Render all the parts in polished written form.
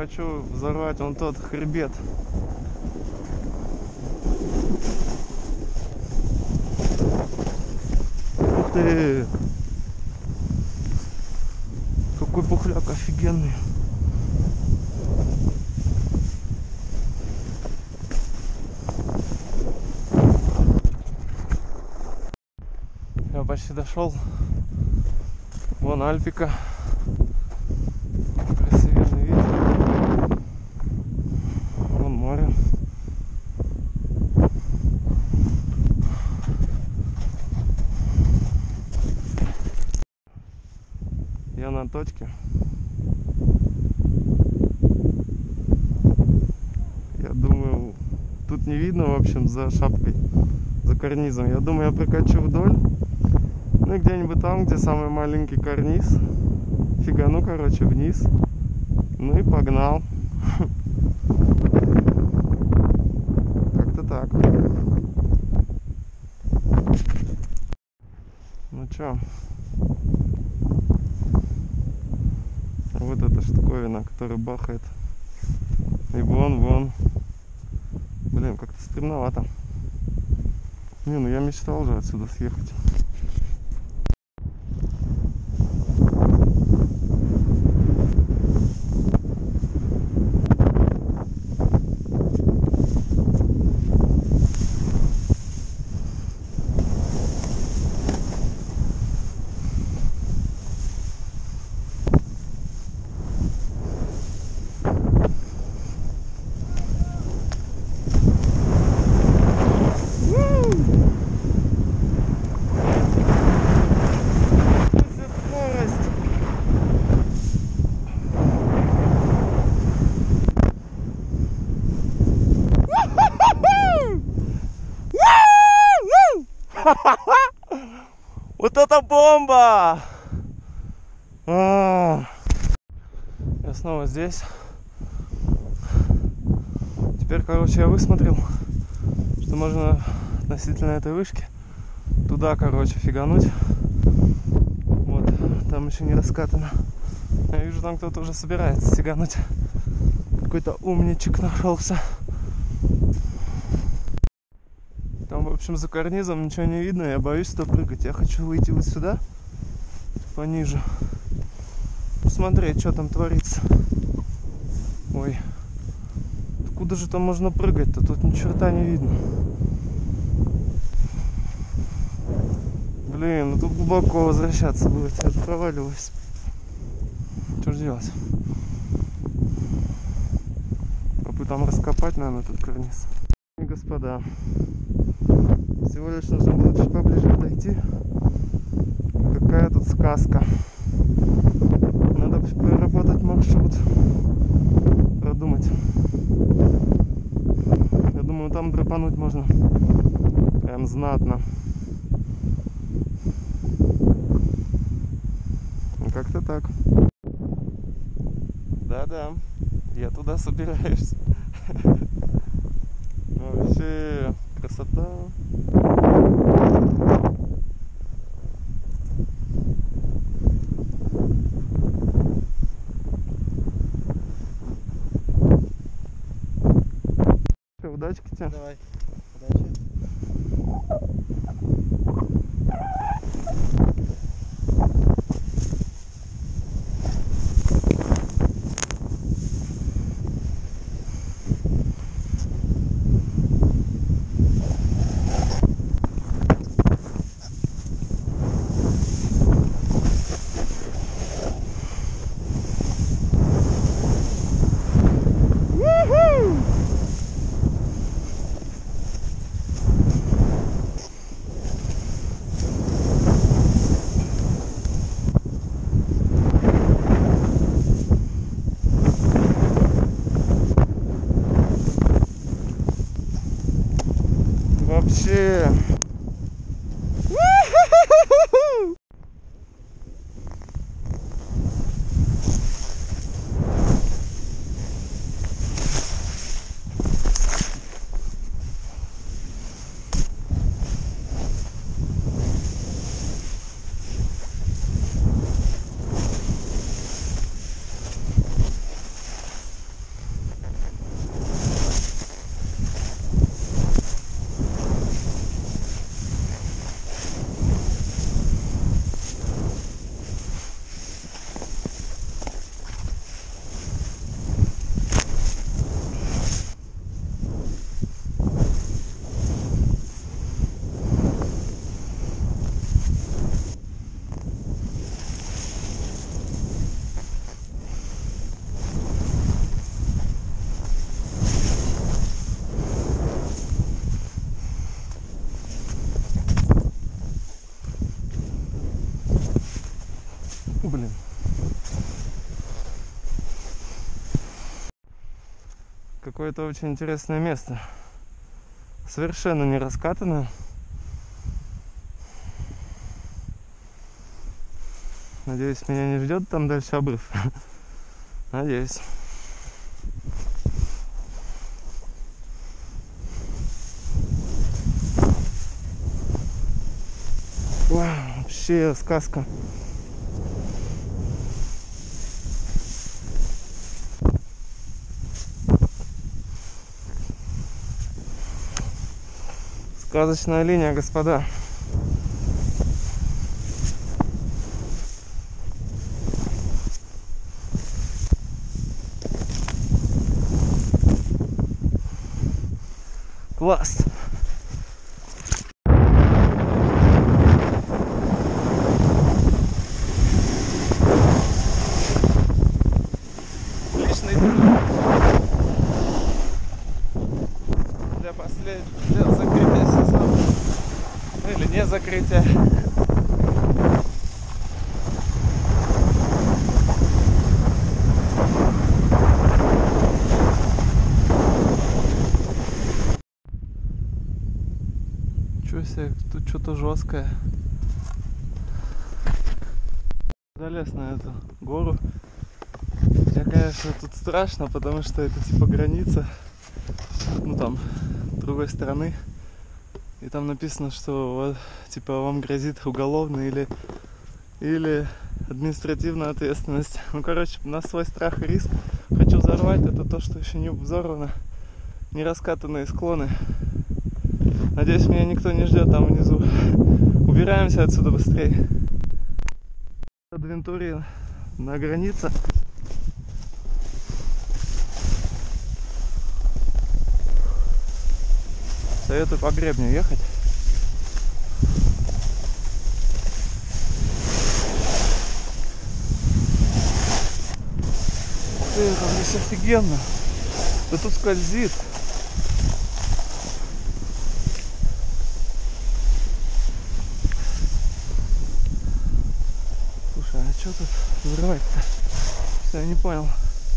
хочу взорвать вон тот хребет. Ух ты! Какой пухляк офигенный. Я почти дошел. Вон Альпика. Красивый вид. Вон море. Я на точке. Я думаю, тут не видно, в общем, за шапкой, за карнизом. Я думаю, я прокачу вдоль. Ну и где-нибудь там, где самый маленький карниз, фигану, короче, вниз. Ну и погнал. Как-то так. Ну чё? Вот эта штуковина, которая бахает. И вон. Блин, как-то стремновато. Не, ну я мечтал же отсюда съехать. Вот это бомба! Я снова здесь. Теперь, короче, я высмотрел, что можно относительно этой вышки туда, короче, фигануть. Вот, там еще не раскатано. Я вижу, там кто-то уже собирается сигануть. Какой-то умничек нашелся. Там, в общем, за карнизом ничего не видно, я боюсь туда прыгать. Я хочу выйти вот сюда, пониже, посмотреть, что там творится. Ой, откуда же там можно прыгать-то? Тут ни черта не видно. Блин, ну тут глубоко возвращаться будет, я же проваливаюсь. Что же делать? Попробую там раскопать, наверное, этот карниз. И, господа, всего лишь нужно было чуть поближе подойти. Какая тут сказка. Надо проработать маршрут, продумать. Я думаю, там драпануть можно прям знатно. Как-то так. Да-да, я туда собираюсь. Вообще красота. Все, удачки тебе. Давай, удачи. Вообще. какое-то очень интересное место. Совершенно не раскатанное. Надеюсь, меня не ждет там дальше обрыв. Надеюсь. Вау, вообще сказка. Сказочная линия, господа. Класс. Личный для закрытия сезона. Ну или не закрытия. Чё себе, тут что-то жесткое. Залез на эту гору. Мне, конечно, тут страшно, потому что это типа граница. Ну там, с другой стороны. И там написано, что вот, типа вам грозит уголовный или административная ответственность. Ну короче, на свой страх и риск. Хочу взорвать. Это то, что еще не взорвано. Не раскатанные склоны. Надеюсь, меня никто не ждет там внизу. Убираемся отсюда быстрее. Адвентурия на границе. Советую по гребню ехать. Как здесь офигенно. Да тут скользит. Слушай, а что тут взрывать-то? Что, я не понял.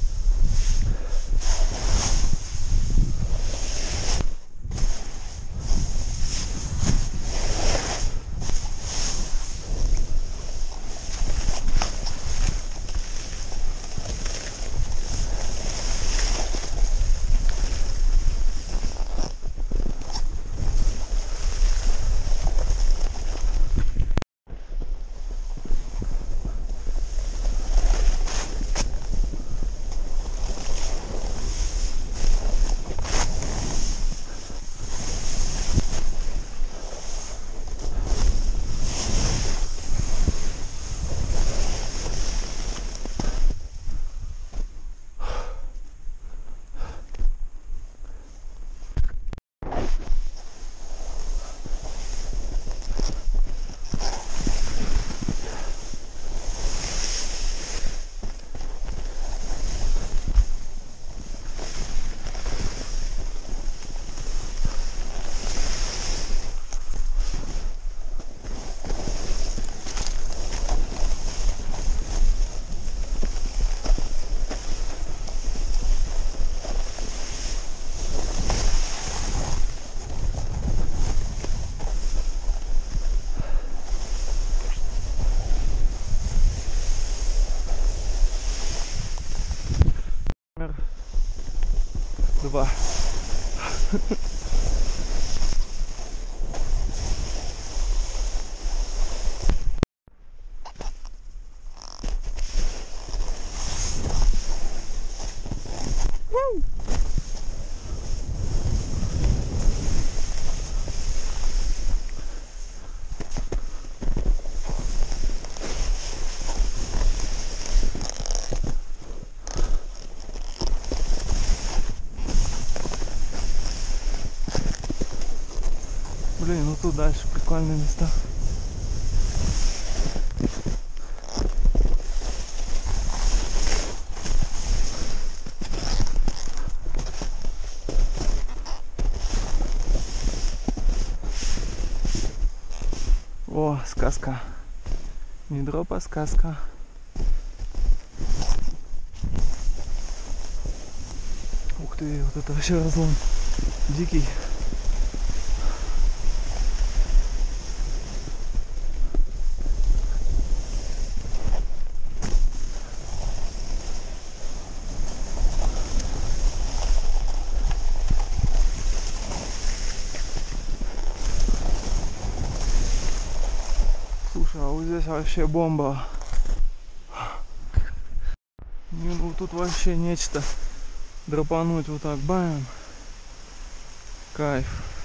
Два. Блин, ну тут дальше прикольные места. О, сказка. Не дроп, а сказка. Ух ты, вот это вообще разлом дикий. Слушай, а вот здесь вообще бомба. Не, ну тут вообще нечто. Драпануть вот так, бам. Кайф.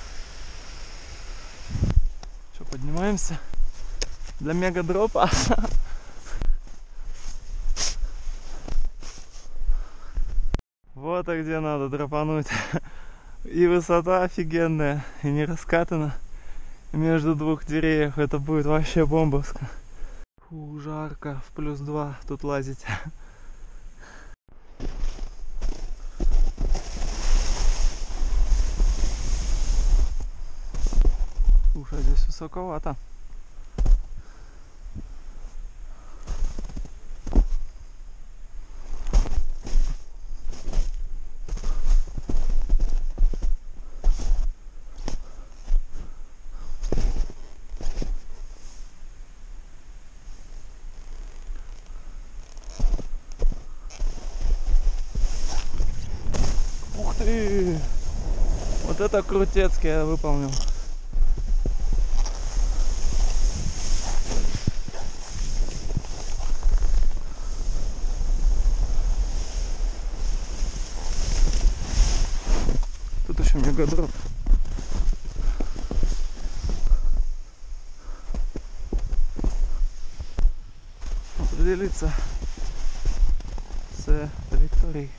Что, поднимаемся? Для мега-дропа. Вот и где надо драпануть. И высота офигенная, и не раскатана. Между двух деревьев это будет вообще бомбовско. Фу, жарко, в +2 тут лазить. Слушай, здесь высоковато. Ух ты! Вот это крутецкий я выполнил. Тут еще мегадроп. Определиться с траекторией.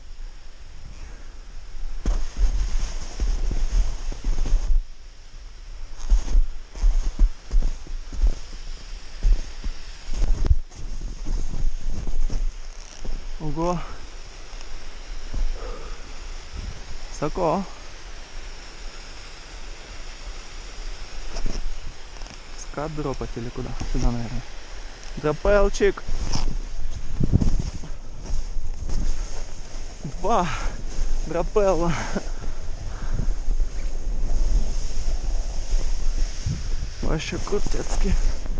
Ого! Высоко! Скат дропать или куда? Сюда, наверное. Дропелчик! 2 дропелла. Вообще крутецкий.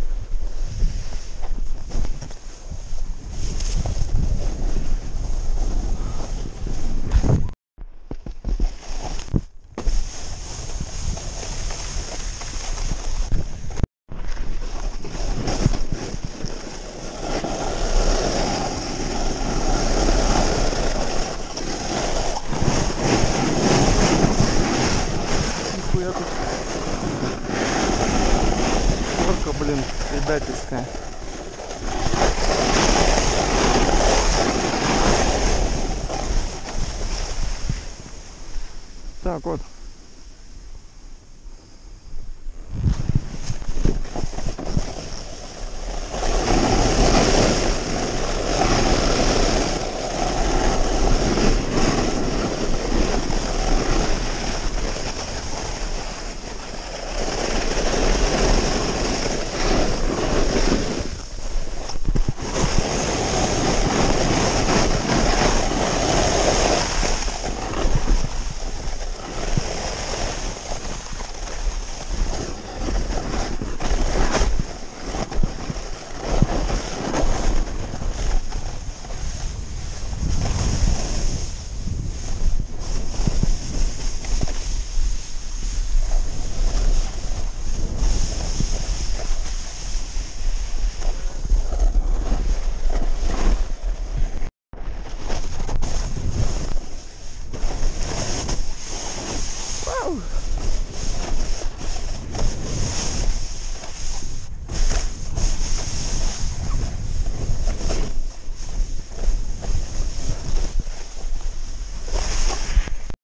Нихуя тут. Горка, блин, предательская. Так вот.